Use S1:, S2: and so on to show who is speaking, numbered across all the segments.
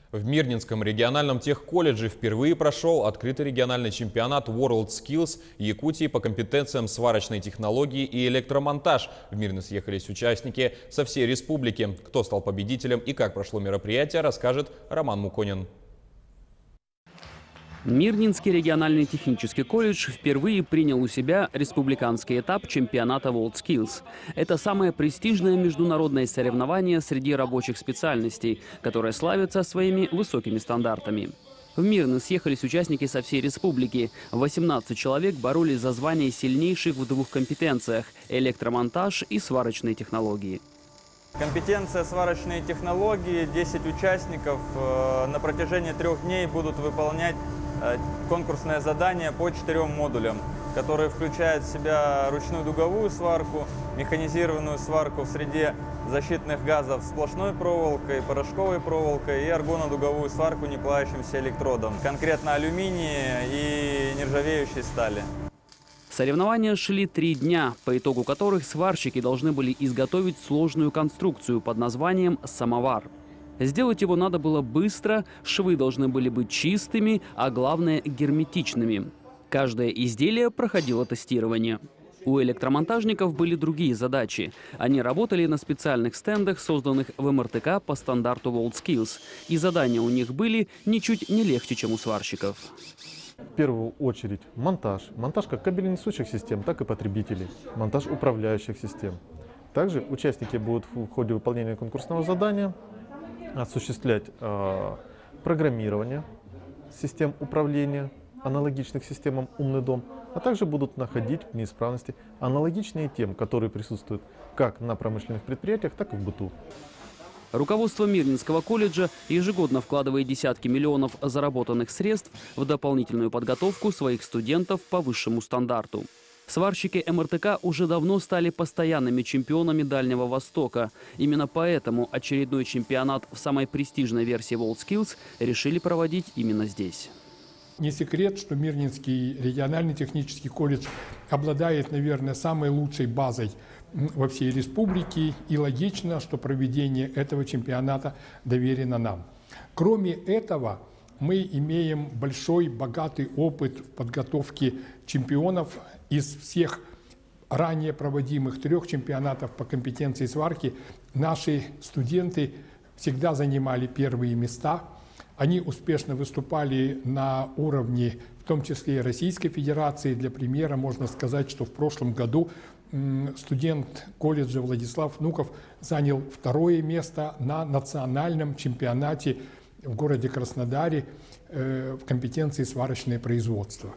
S1: В Мирнинском региональном техколледже впервые прошел открытый региональный чемпионат WorldSkills Якутии по компетенциям сварочной технологии и электромонтаж. В Мирный съехались участники со всей республики. Кто стал победителем и как прошло мероприятие, расскажет Роман Муконин.
S2: Мирнинский региональный технический колледж впервые принял у себя республиканский этап чемпионата WorldSkills. Это самое престижное международное соревнование среди рабочих специальностей, которое славится своими высокими стандартами. В Мирный съехались участники со всей республики. 18 человек боролись за звание сильнейших в двух компетенциях – электромонтаж и сварочные технологии.
S3: Компетенция сварочные технологии, 10 участников на протяжении 3 дней будут выполнять конкурсное задание по 4 модулям, которые включают в себя ручную дуговую сварку, механизированную сварку в среде защитных газов сплошной проволокой, порошковой проволокой и аргонодуговую сварку неплавящимся электродом, конкретно алюминия и нержавеющей стали.
S2: Соревнования шли 3 дня, по итогу которых сварщики должны были изготовить сложную конструкцию под названием «самовар». Сделать его надо было быстро, швы должны были быть чистыми, а главное – герметичными. Каждое изделие проходило тестирование. У электромонтажников были другие задачи. Они работали на специальных стендах, созданных в МРТК по стандарту WorldSkills. И задания у них были ничуть не легче, чем у сварщиков.
S4: В первую очередь монтаж. Монтаж как кабеленесущих систем, так и потребителей. Монтаж управляющих систем. Также участники будут в ходе выполнения конкурсного задания осуществлять программирование систем управления, аналогичных системам «Умный дом», а также будут находить неисправности, аналогичные тем, которые присутствуют как на промышленных предприятиях, так и в быту.
S2: Руководство Мирнинского колледжа ежегодно вкладывает десятки миллионов заработанных средств в дополнительную подготовку своих студентов по высшему стандарту. Сварщики МРТК уже давно стали постоянными чемпионами Дальнего Востока. Именно поэтому очередной чемпионат в самой престижной версии WorldSkills решили проводить именно здесь.
S5: Не секрет, что Мирнинский региональный технический колледж обладает, наверное, самой лучшей базой во всей республике. И логично, что проведение этого чемпионата доверено нам. Кроме этого, мы имеем большой, богатый опыт в подготовке чемпионов. Из всех ранее проводимых 3 чемпионатов по компетенции сварки наши студенты всегда занимали первые места. Они успешно выступали на уровне, в том числе и Российской Федерации. Для примера можно сказать, что в прошлом году студент колледжа Владислав Внуков занял 2-е место на национальном чемпионате в городе Краснодаре в компетенции сварочное производство.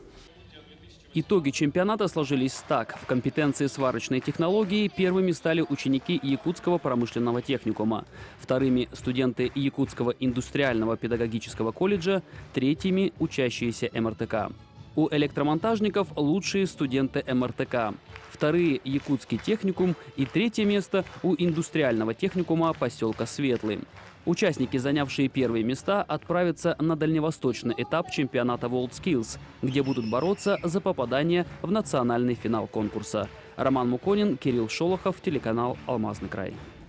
S2: Итоги чемпионата сложились так. В компетенции сварочной технологии первыми стали ученики Якутского промышленного техникума, вторыми – студенты Якутского индустриального педагогического колледжа, третьими – учащиеся МРТК. У электромонтажников лучшие студенты МРТК, вторые – Якутский техникум и 3-е место у индустриального техникума поселка Светлый. Участники, занявшие 1-е места, отправятся на дальневосточный этап чемпионата WorldSkills, где будут бороться за попадание в национальный финал конкурса. Роман Муконин, Кирилл Шолохов, телеканал «Алмазный край».